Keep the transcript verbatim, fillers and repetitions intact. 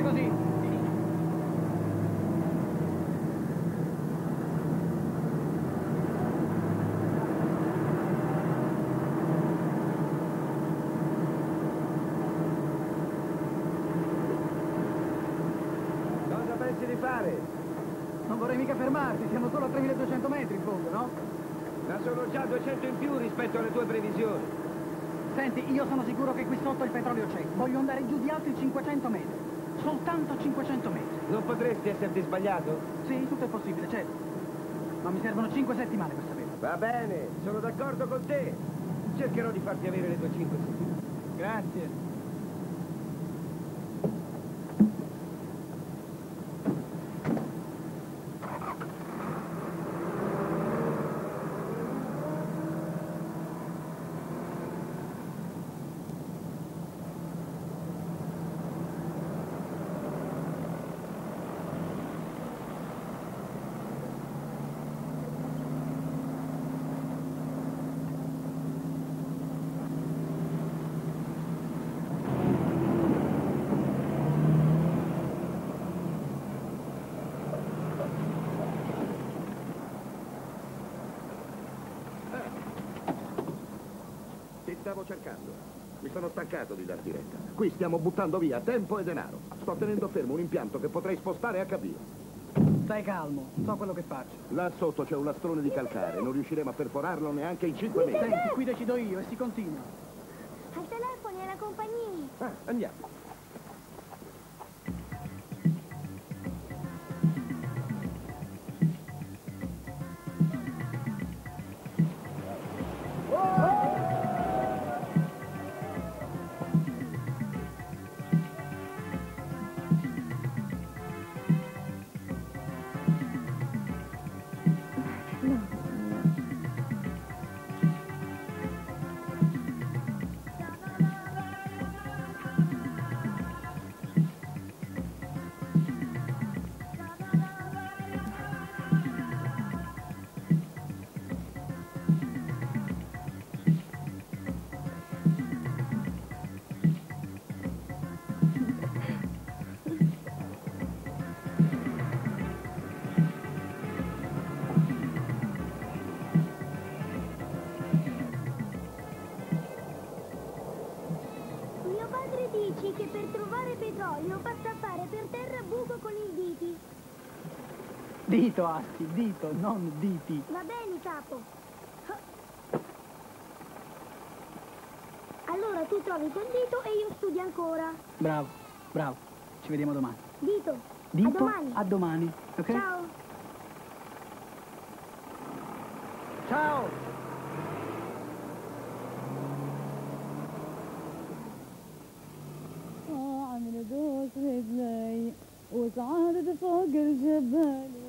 così. Cosa pensi di fare? Non vorrei mica fermarti, siamo solo a tremiladuecento metri in fondo, no? Ma sono già duecento in più rispetto alle tue previsioni. Senti, io sono sicuro che qui sotto il petrolio c'è. Voglio andare giù di altri cinquecento metri. Soltanto cinquecento metri. Non potresti esserti sbagliato? Sì, tutto è possibile, certo. Ma mi servono cinque settimane per saperlo. Va bene, sono d'accordo con te. Cercherò di farti avere le tue cinque settimane. Grazie. Ti stavo cercando. Mi sono stancato di dar diretta. Qui stiamo buttando via tempo e denaro. Sto tenendo fermo un impianto che potrei spostare a Capio. Stai calmo, so quello che faccio. Là sotto c'è un lastrone di calcare. Non riusciremo a perforarlo neanche in cinque mesi. Senti, qui decido io e si continua. Ai telefoni, alla compagnia. Ah, andiamo. Mio padre dice che per trovare petrolio basta fare per terra buco con i diti. Dito, Asti, dito, non diti. Va bene, capo. Allora tu trovi quel dito e io studio ancora. Bravo, bravo. Ci vediamo domani. Dito, Dito, a domani. a domani, ok? Ciao. Ciao! عمل دوس رجلي وصعدت فوق الجبل